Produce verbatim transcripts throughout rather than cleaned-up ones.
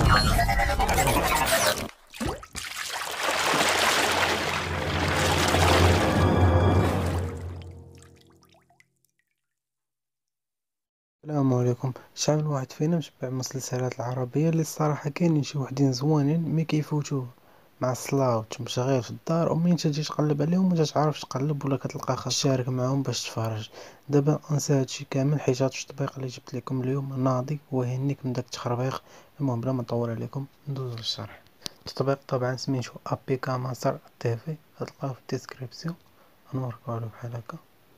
السلام عليكم. شحال من واحد فينا متبع المسلسلات العربيه اللي الصراحه كاينين شي وحدين زوينين مي كيفوتوه مع الصلاه والتمشغيل في الدار، ومين تجي تقلب عليهم ما تعرفش تقلب ولا كتلقى خاصك تشارك معاهم باش تفرج. دابا انسى هادشي كامل حيت هاد التطبيق اللي جبت لكم اليوم ناضي وهنيك من داك التخربيق. المهم بلا ما نطول عليكم ندوزو للشرح. التطبيق طبعا سميتو ابيكا مصر تيفي، غتلقاوه في الديسكريبسيون. غنوريكو بحال هكا.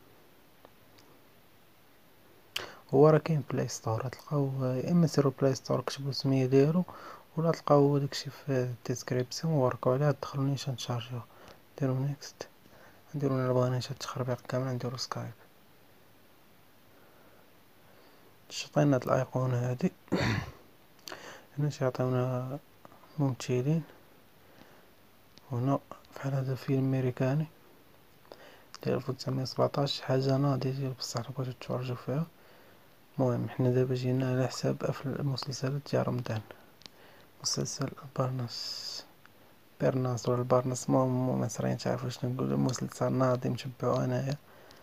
هو راه كاين بلاي ستور، تلقاوه يا اما سيرو بلاي ستور كتبوا السميه ديالو، ولا تلقاو داكشي في الديسكريبسيون وركو عليه. دخلوا نيشان تشارجيو، ديروا نيكست، نديرو الا بغينا شي التخربيق كامل نديرو سكايب. شطينا هاد الايقونه هادي هنا تيعطيونا ممثلين، هنا بحال هذا فيلم امريكاني ديال ألف وتسعمية وسبعطاش، حاجه ناضيه ديال بصح الا بغيتو تفرجوا فيها. المهم حنا دابا جينا على حساب افلام المسلسلات ديال رمضان. مسلسل البرنس بيرناس ولا البرنس، المهم مصريين تعرفوا شنو نقولوا. المسلسل ناضي متبعو انايا،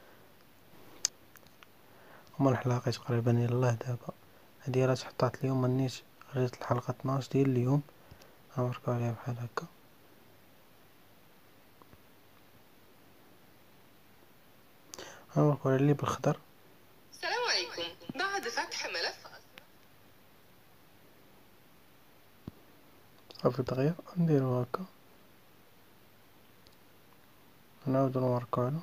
هما الحلقة تقريبا يلاه دابا. هادي راه تحطات اليوم النيت، غير الحلقة اثناش ديال اليوم. غنوريكو عليها بحال هكا. غنوريكو على اللي بالخضر. السلام عليكم. بعد فتح ملف صافي دغيا نديرو هكا، نعاودو نوريكو على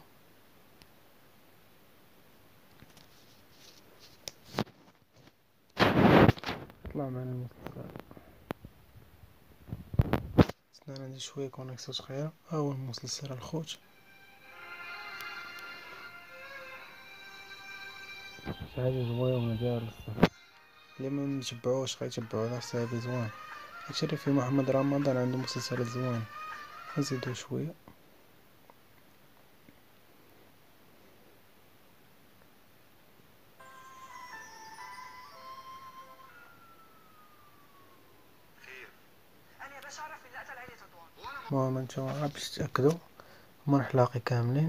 طلع معنا المسلسل. سنان عندي شوية كونيكسيون صغيرة. ها هو المسلسل الخوت، شي حاجة زوينة داير الصح. اللي ما متبعوش غيتبعو على حسابي زوين. هادشي اللي فيه محمد رمضان عنده مسلسلات زوينة. نزيدو شوية. المهم نتوما باش تأكدو هما الحلاقي كاملين.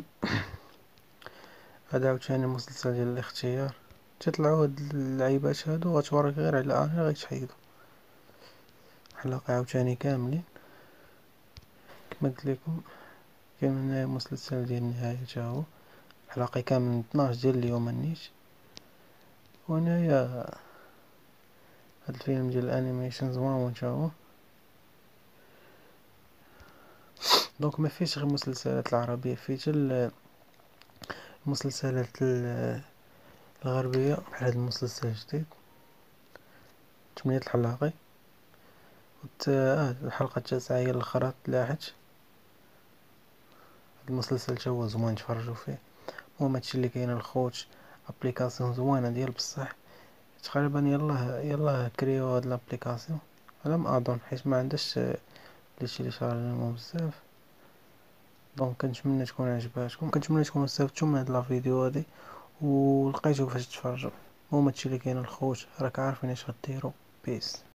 هذا عاوتاني مسلسل ديال الاختيار. تيطلعو هاد اللعيبات هادو غتوريك غير على اني غيتحيدو. حلاقي عاوتاني كاملين كما قلت لكم. كاين هنايا مسلسل ديال النهاية تا هو حلاقي كامل اثناش ديال اليوم النيت. وهنايا هاد الفيلم ديال الانيميشن زوين تا هو. دونك ما فيش غير المسلسلات العربيه، فيه حتى المسلسلات الغربيه بحال هاد المسلسل الجديد ثمانية الحلاقي. وت... اه الحلقه التاسعه هي الاخرى تلاحت. هاد المسلسل تا هو زوين تفرجوا فيه. المهم هادشي اللي كاين الخوت، ابليكاسيون زوينه ديال بصح. تقريبا يلاه يلاه كريو هاد لابليكاسيون على ما اظن، حيت ما عندهاش لي تيليشارجمون بزاف. دونك كنتمنى تكون عجباتكم، كنتمنى تكونوا استفدتوا من هاد لا فيديو هادي ولقيتو فاش تفرجوا. المهم هادشي اللي كاين الخوت، راك عارفين اش غديروا. بيس.